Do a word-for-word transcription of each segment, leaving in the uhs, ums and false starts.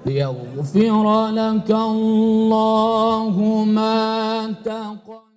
ليغفر لك الله ما تقدم.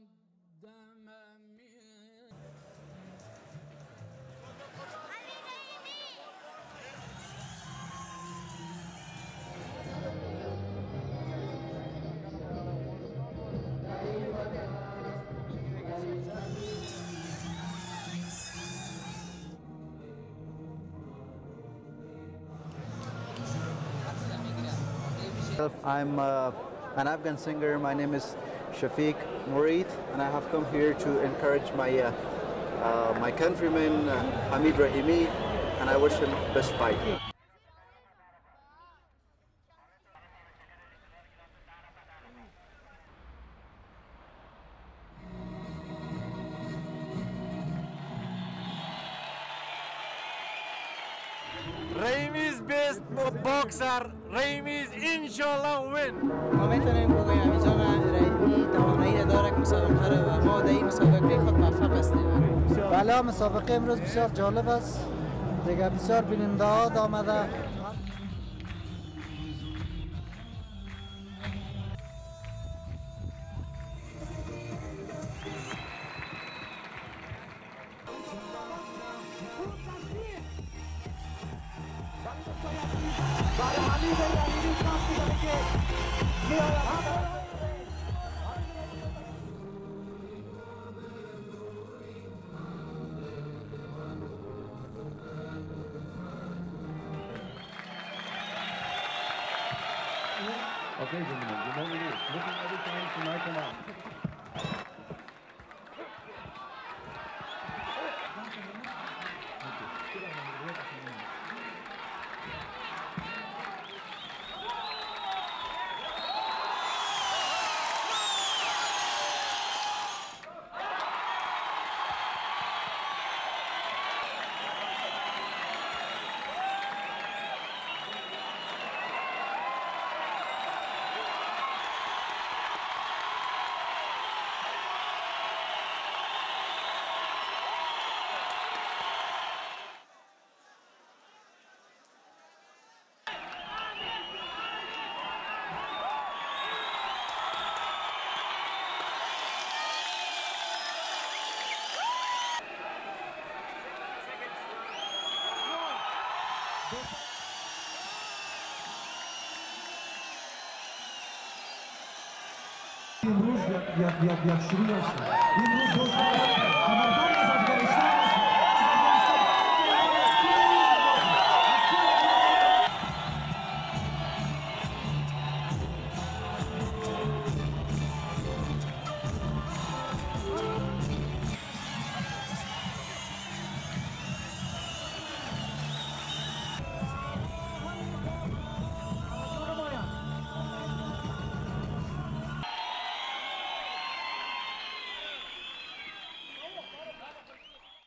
I'm uh, an Afghan singer. My name is Shafiq Mourid, and I have come here to encourage my uh, uh, my countryman uh, Hamid Rahimi, and I wish him best fight. Rahimi is best boxer. Rahimi is inshallah win. ما میتونیم بگوییم اینجا رحیمی توانایی داره که مسابقه رو و ما در این مسابقه خود موفق هستیم. بله مسابقه امروز بسیار جالب است. دیگه بسیار بیننده ها آمده. Okay, gentlemen, you know what it is. Looking every time to knock him out. امروز یک یک یک شروع است. امروز دوست خبردار